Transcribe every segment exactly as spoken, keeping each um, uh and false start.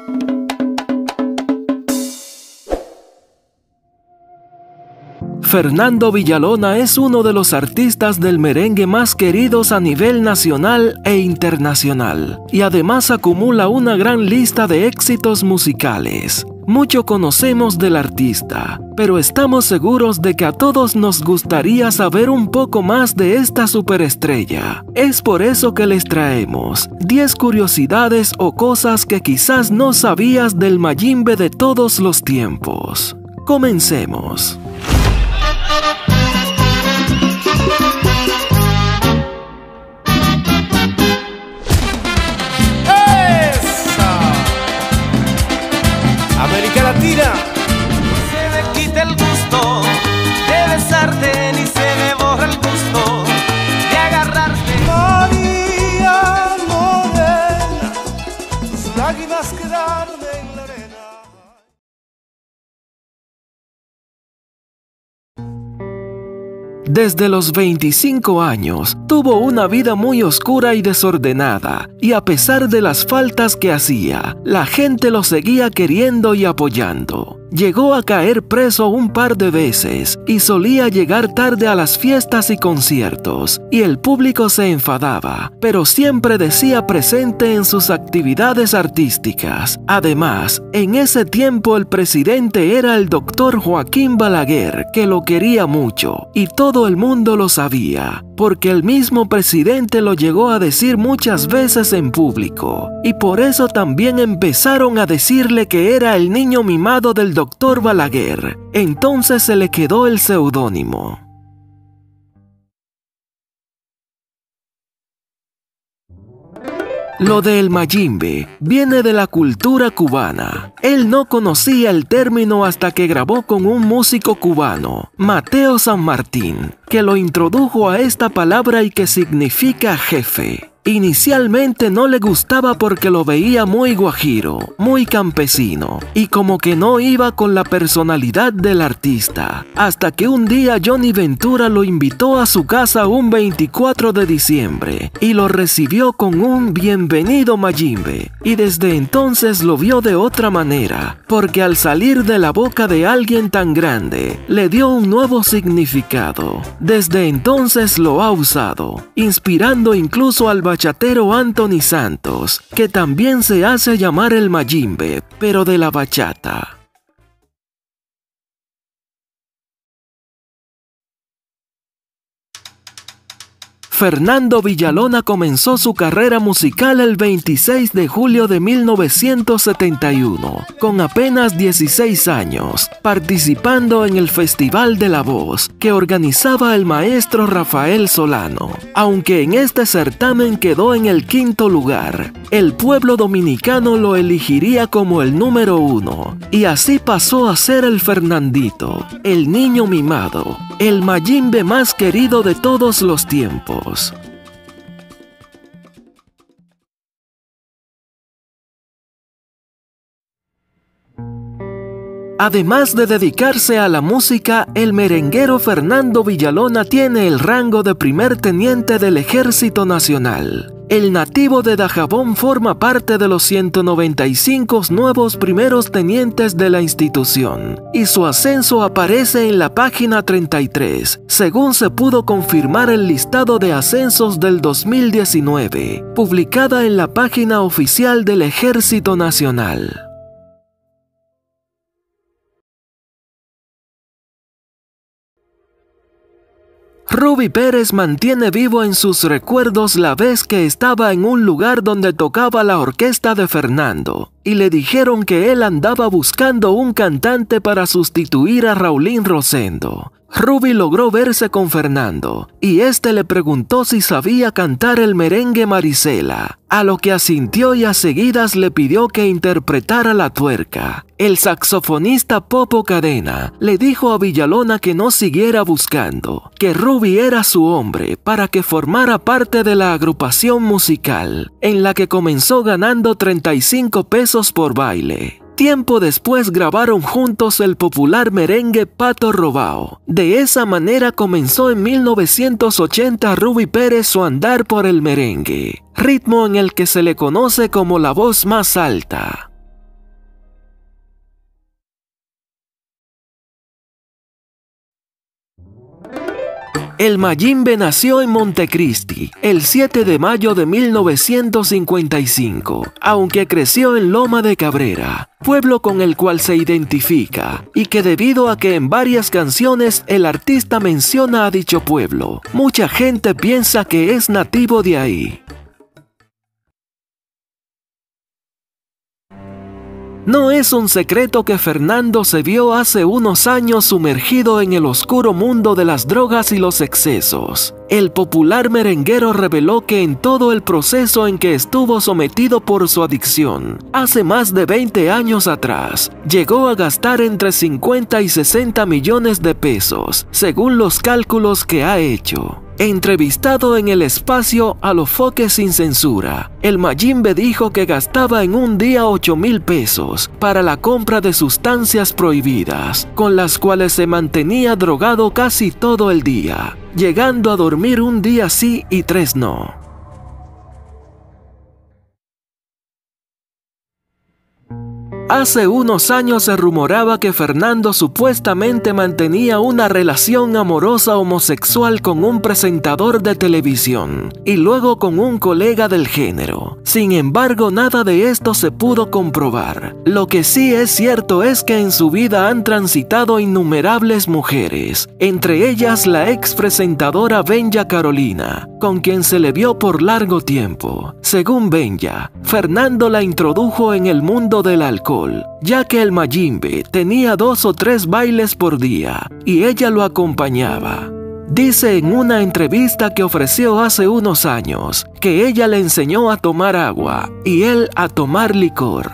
Fernando Villalona es uno de los artistas del merengue más queridos a nivel nacional e internacional, y además acumula una gran lista de éxitos musicales. Mucho conocemos del artista, pero estamos seguros de que a todos nos gustaría saber un poco más de esta superestrella. Es por eso que les traemos diez curiosidades o cosas que quizás no sabías del Mayimbe de todos los tiempos. Comencemos. América Latina. Se me quita el gusto de besarte, ni se me borra el gusto de agarrarte. María Morena, tus lágrimas quedaron en la arena. Desde los veinticinco años, tuvo una vida muy oscura y desordenada, y a pesar de las faltas que hacía, la gente lo seguía queriendo y apoyando. Llegó a caer preso un par de veces y solía llegar tarde a las fiestas y conciertos, y el público se enfadaba, pero siempre decía presente en sus actividades artísticas. Además, en ese tiempo el presidente era el doctor Joaquín Balaguer, que lo quería mucho, y todo el mundo lo sabía, porque el mismo presidente lo llegó a decir muchas veces en público, y por eso también empezaron a decirle que era el niño mimado del doctor Balaguer. Entonces se le quedó el seudónimo. Lo del Mayimbe viene de la cultura cubana. Él no conocía el término hasta que grabó con un músico cubano, Mateo San Martín, que lo introdujo a esta palabra y que significa jefe. Inicialmente no le gustaba porque lo veía muy guajiro, muy campesino, y como que no iba con la personalidad del artista, hasta que un día Johnny Ventura lo invitó a su casa un veinticuatro de diciembre, y lo recibió con un bienvenido Mayimbe, y desde entonces lo vio de otra manera, porque al salir de la boca de alguien tan grande, le dio un nuevo significado. Desde entonces lo ha usado, inspirando incluso al bachatero Anthony Santos, que también se hace llamar el Mayimbe, pero de la bachata. Fernando Villalona comenzó su carrera musical el veintiséis de julio de mil novecientos setenta y uno, con apenas dieciséis años, participando en el Festival de la Voz, que organizaba el maestro Rafael Solano. Aunque en este certamen quedó en el quinto lugar, el pueblo dominicano lo elegiría como el número uno, y así pasó a ser el Fernandito, el niño mimado, el Mayimbe más querido de todos los tiempos. Además de dedicarse a la música, el merenguero Fernando Villalona tiene el rango de primer teniente del Ejército Nacional. El nativo de Dajabón forma parte de los ciento noventa y cinco nuevos primeros tenientes de la institución, y su ascenso aparece en la página treinta y tres, según se pudo confirmar el listado de ascensos del dos mil diecinueve, publicada en la página oficial del Ejército Nacional. Ruby Pérez mantiene vivo en sus recuerdos la vez que estaba en un lugar donde tocaba la orquesta de Fernando, y le dijeron que él andaba buscando un cantante para sustituir a Raulín Rosendo. Ruby logró verse con Fernando, y este le preguntó si sabía cantar el merengue Marisela, a lo que asintió y a seguidas le pidió que interpretara La Tuerca. El saxofonista Popo Cadena le dijo a Villalona que no siguiera buscando, que Ruby era su hombre para que formara parte de la agrupación musical, en la que comenzó ganando treinta y cinco pesos por baile. Tiempo después grabaron juntos el popular merengue Pato Robao. De esa manera comenzó en mil novecientos ochenta Ruby Pérez su andar por el merengue, ritmo en el que se le conoce como la voz más alta. El Mayimbe nació en Montecristi el siete de mayo de mil novecientos cincuenta y cinco, aunque creció en Loma de Cabrera, pueblo con el cual se identifica, y que debido a que en varias canciones el artista menciona a dicho pueblo, mucha gente piensa que es nativo de ahí. No es un secreto que Fernando se vio hace unos años sumergido en el oscuro mundo de las drogas y los excesos. El popular merenguero reveló que en todo el proceso en que estuvo sometido por su adicción, hace más de veinte años atrás, llegó a gastar entre cincuenta y sesenta millones de pesos, según los cálculos que ha hecho. Entrevistado en el espacio Alofoque sin censura, el Mayimbe dijo que gastaba en un día ocho mil pesos para la compra de sustancias prohibidas, con las cuales se mantenía drogado casi todo el día, llegando a dormir un día sí y tres no. Hace unos años se rumoraba que Fernando supuestamente mantenía una relación amorosa homosexual con un presentador de televisión y luego con un colega del género. Sin embargo, nada de esto se pudo comprobar. Lo que sí es cierto es que en su vida han transitado innumerables mujeres, entre ellas la ex presentadora Benja Carolina, con quien se le vio por largo tiempo. Según Benja, Fernando la introdujo en el mundo del alcohol, ya que el Mayimbe tenía dos o tres bailes por día y ella lo acompañaba. Dice en una entrevista que ofreció hace unos años que ella le enseñó a tomar agua y él a tomar licor.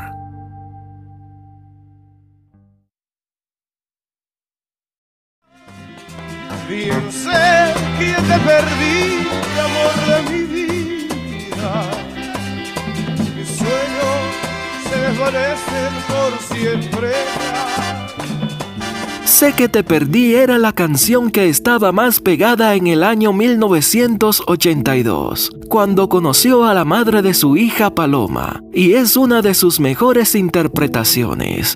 Bien sé que te perdí, amor de mi vida. Mis sueños se desvanecen por siempre. Sé que te perdí era la canción que estaba más pegada en el año mil novecientos ochenta y dos, cuando conoció a la madre de su hija Paloma, y es una de sus mejores interpretaciones.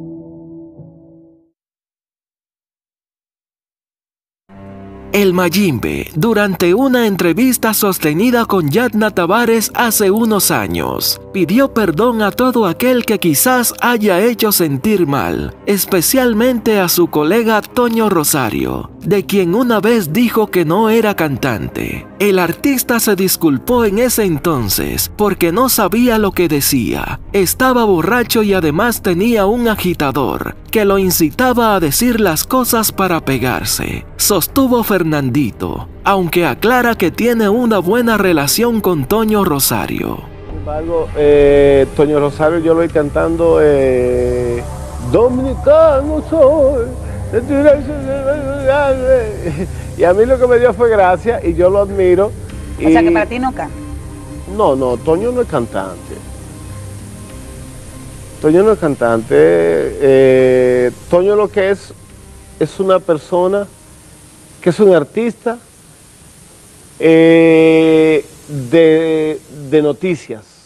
El Mayimbe, durante una entrevista sostenida con Yadna Tavares hace unos años, pidió perdón a todo aquel que quizás haya hecho sentir mal, especialmente a su colega Toño Rosario, de quien una vez dijo que no era cantante. El artista se disculpó en ese entonces porque no sabía lo que decía, estaba borracho y además tenía un agitador que lo incitaba a decir las cosas para pegarse, sostuvo Fernandito, aunque aclara que tiene una buena relación con Toño Rosario. Sin embargo, eh, Toño Rosario yo lo voy cantando eh, dominicano soy, y a mí lo que me dio fue gracia y yo lo admiro. Y... O sea que para ti no canta. No, no, Toño no es cantante. Toño no es cantante. Eh, Toño lo que es es una persona que es un artista eh, de, de noticias.